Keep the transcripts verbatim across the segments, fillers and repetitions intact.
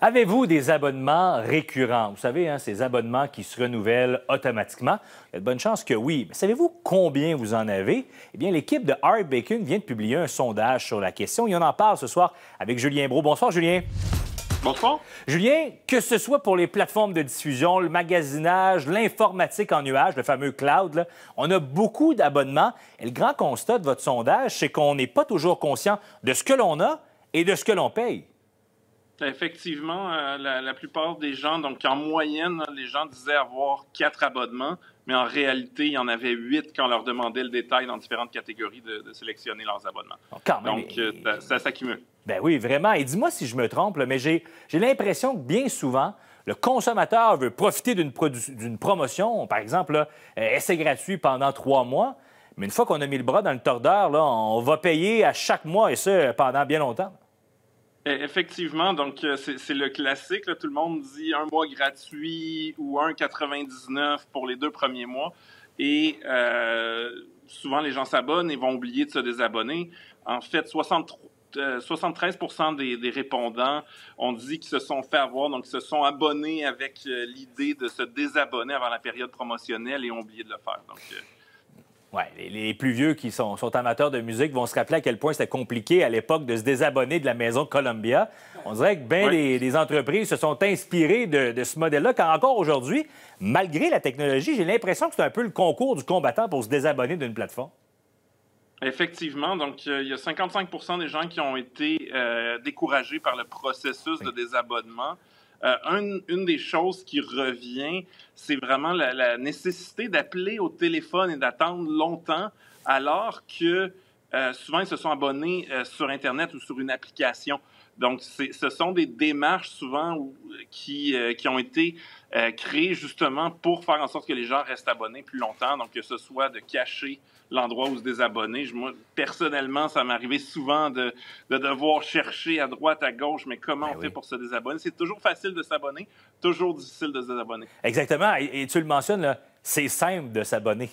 Avez-vous des abonnements récurrents? Vous savez, hein, ces abonnements qui se renouvellent automatiquement. Il y a de bonnes chances que oui. Mais savez-vous combien vous en avez? Eh bien, l'équipe de Art Bacon vient de publier un sondage sur la question et on en parle ce soir avec Julien Brault. Bonsoir, Julien. Bonsoir. Julien, que ce soit pour les plateformes de diffusion, le magasinage, l'informatique en nuage, le fameux cloud, là, on a beaucoup d'abonnements. Et le grand constat de votre sondage, c'est qu'on n'est pas toujours conscient de ce que l'on a et de ce que l'on paye. Effectivement, euh, la, la plupart des gens, donc en moyenne, les gens disaient avoir quatre abonnements, mais en réalité, il y en avait huit quand on leur demandait le détail dans différentes catégories de, de sélectionner leurs abonnements. Donc, quand même, donc euh, ça, ça s'accumule. Ben oui, vraiment. Et dis-moi si je me trompe, là, mais j'ai l'impression que bien souvent, le consommateur veut profiter d'une d'une promotion, par exemple, là, euh, essai gratuit pendant trois mois, mais une fois qu'on a mis le bras dans le tordeur, là, on va payer à chaque mois, et ça pendant bien longtemps. Effectivement, donc c'est le classique. Là, tout le monde dit un mois gratuit ou un quatre-vingt-dix-neuf pour les deux premiers mois. Et euh, souvent, les gens s'abonnent et vont oublier de se désabonner. En fait, soixante-treize pour cent des, des répondants ont dit qu'ils se sont fait avoir, donc ils se sont abonnés avec euh, l'idée de se désabonner avant la période promotionnelle et ont oublié de le faire. Donc, euh, Oui, les, les plus vieux qui sont, sont amateurs de musique vont se rappeler à quel point c'était compliqué à l'époque de se désabonner de la maison Columbia. On dirait que bien oui. des, des entreprises se sont inspirées de, de ce modèle-là, car encore aujourd'hui, malgré la technologie, j'ai l'impression que c'est un peu le concours du combattant pour se désabonner d'une plateforme. Effectivement, donc euh, il y a cinquante-cinq pour cent des gens qui ont été euh, découragés par le processus oui. de désabonnement. Euh, une, une des choses qui revient, c'est vraiment la, la nécessité d'appeler au téléphone et d'attendre longtemps, alors que euh, souvent ils se sont abonnés euh, sur Internet ou sur une application. Donc, ce sont des démarches souvent où, qui, euh, qui ont été euh, créées justement pour faire en sorte que les gens restent abonnés plus longtemps. Donc, que ce soit de cacher l'endroit où se désabonner. Je, moi, personnellement, ça m'est arrivé souvent de, de devoir chercher à droite, à gauche, mais comment ben on oui. fait pour se désabonner? C'est toujours facile de s'abonner, toujours difficile de se désabonner. Exactement. Et, et tu le mentionnes, c'est simple de s'abonner.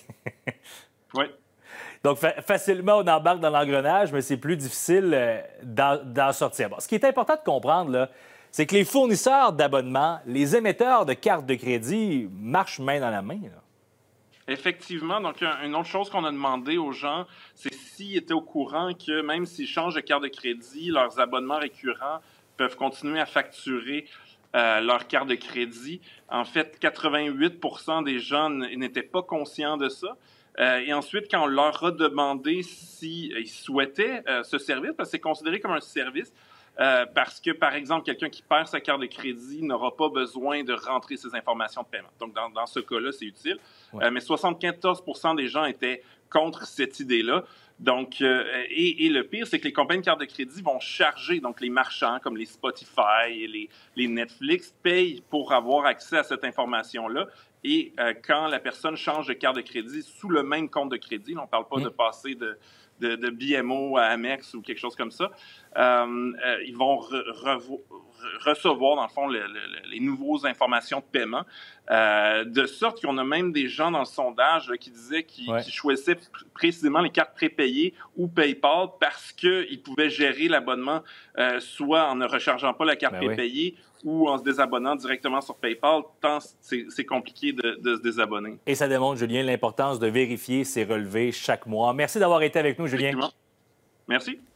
Oui. Donc, fa facilement, on embarque dans l'engrenage, mais c'est plus difficile euh, d'en sortir. Bon, ce qui est important de comprendre, c'est que les fournisseurs d'abonnements, les émetteurs de cartes de crédit marchent main dans la main. Là. Effectivement. Donc, une autre chose qu'on a demandé aux gens, c'est s'ils étaient au courant que même s'ils changent de carte de crédit, leurs abonnements récurrents peuvent continuer à facturer euh, leur carte de crédit. En fait, quatre-vingt-huit pour cent des gens n'étaient pas conscients de ça. Euh, et ensuite, quand on leur a demandé s'ils si souhaitaient euh, ce service, parce que c'est considéré comme un service, euh, parce que, par exemple, quelqu'un qui perd sa carte de crédit n'aura pas besoin de rentrer ses informations de paiement. Donc, dans, dans ce cas-là, c'est utile. Ouais. Euh, mais soixante-quatorze pour cent des gens étaient contre cette idée-là. Donc, euh, et, et le pire, c'est que les compagnies de cartes de crédit vont charger, donc les marchands comme les Spotify et les, les Netflix payent pour avoir accès à cette information-là. Et euh, quand la personne change de carte de crédit sous le même compte de crédit, on ne parle pas mmh. de passer de, de, de B M O à Amex ou quelque chose comme ça, euh, euh, ils vont re, re, recevoir, dans le fond, le, le, les nouvelles informations de paiement. Euh, de sorte qu'on a même des gens dans le sondage là, qui disaient qu'ils ouais. qui choisissaient précisément les cartes prépayées ou PayPal parce qu'ils pouvaient gérer l'abonnement euh, soit en ne rechargeant pas la carte ben prépayée oui. ou en se désabonnant directement sur PayPal, tant c'est compliqué de, de se désabonner. Et ça démontre, Julien, l'importance de vérifier ses relevés chaque mois. Merci d'avoir été avec nous, Julien. Merci.